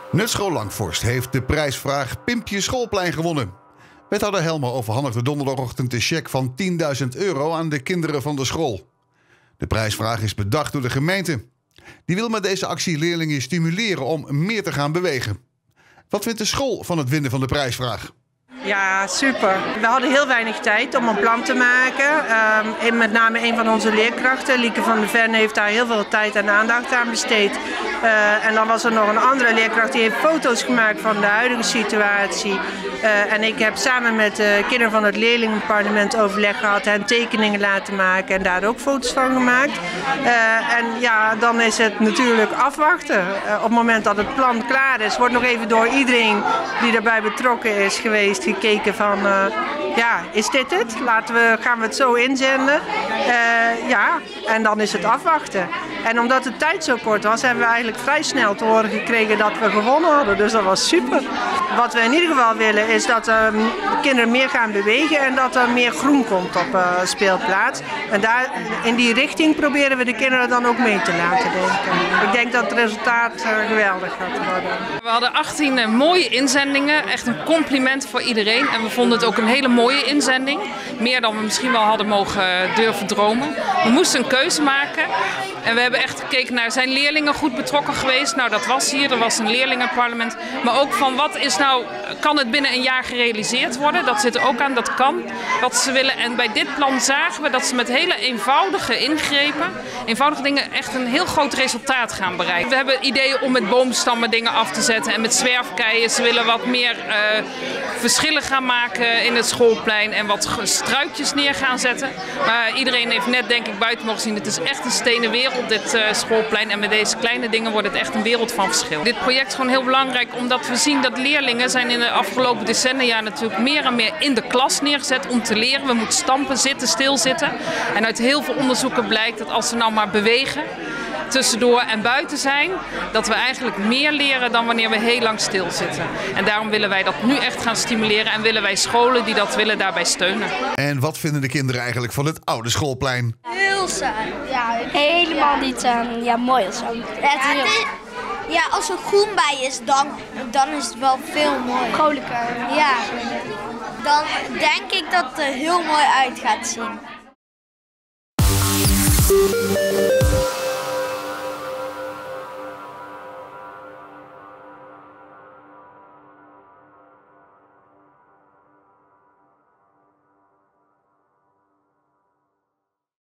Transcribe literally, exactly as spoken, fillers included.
Nutschool Langvorst heeft de prijsvraag Pimpje Schoolplein gewonnen. Wethouder Helmer overhandigde donderdagochtend een cheque van tienduizend euro aan de kinderen van de school. De prijsvraag is bedacht door de gemeente. Die wil met deze actie leerlingen stimuleren om meer te gaan bewegen. Wat vindt de school van het winnen van de prijsvraag? Ja, super. We hadden heel weinig tijd om een plan te maken. Uh, met name een van onze leerkrachten, Lieke van der Ven, heeft daar heel veel tijd en aandacht aan besteed. Uh, en dan was er nog een andere leerkracht die heeft foto's gemaakt van de huidige situatie. Uh, en ik heb samen met de kinderen van het leerlingenparlement overleg gehad, hen tekeningen laten maken en daar ook foto's van gemaakt. Uh, en ja, dan is het natuurlijk afwachten. Uh, op het moment dat het plan klaar is, wordt nog even door iedereen die daarbij betrokken is geweest gekeken van, uh, ja, is dit het? Laten we, gaan we het zo inzenden? Uh, ja, en dan is het afwachten. En omdat de tijd zo kort was, hebben we eigenlijk vrij snel te horen gekregen dat we gewonnen hadden. Dus dat was super. Wat we in ieder geval willen is dat uh, de kinderen meer gaan bewegen en dat er meer groen komt op uh, speelplaats. En daar, in die richting proberen we de kinderen dan ook mee te laten denken. Ik denk dat het resultaat uh, geweldig gaat worden. We hadden achttien uh, mooie inzendingen. Echt een compliment voor iedereen. En we vonden het ook een hele mooie inzending. Meer dan we misschien wel hadden mogen uh, durven dromen. We moesten een keuze maken. En we hebben echt gekeken naar, zijn leerlingen goed betrokken geweest? Nou, dat was hier, er was een leerlingenparlement. Maar ook van, wat is nou, kan het binnen een jaar gerealiseerd worden? Dat zit er ook aan, dat kan. Wat ze willen. En bij dit plan zagen we dat ze met hele eenvoudige ingrepen, eenvoudige dingen, echt een heel groot resultaat gaan bereiken. We hebben ideeën om met boomstammen dingen af te zetten en met zwerfkeien. Ze willen wat meer uh, verschillen gaan maken in het schoolplein en wat struikjes neer gaan zetten. Maar iedereen heeft net, denk ik, buiten mogen zien, het is echt een stenen wereld, dit uh, schoolplein. En met deze kleine dingen wordt het echt een wereld van verschil. Dit project is gewoon heel belangrijk, omdat we zien dat leerlingen zijn in de afgelopen decennia natuurlijk meer en meer in de klas neergezet om te leren. We moeten stampen, zitten, stilzitten. En uit heel veel onderzoeken blijkt dat als ze nou maar bewegen, tussendoor en buiten zijn, dat we eigenlijk meer leren dan wanneer we heel lang stilzitten. En daarom willen wij dat nu echt gaan stimuleren en willen wij scholen die dat willen daarbij steunen. En wat vinden de kinderen eigenlijk van het oude schoolplein? Heel saai. Ja, helemaal niet uh, ja, mooi of zo. Ja, het is, ja, als er groen bij is, dan, dan is het wel veel mooier. Vrolijker. Ja. Dan denk ik dat het er heel mooi uit gaat zien.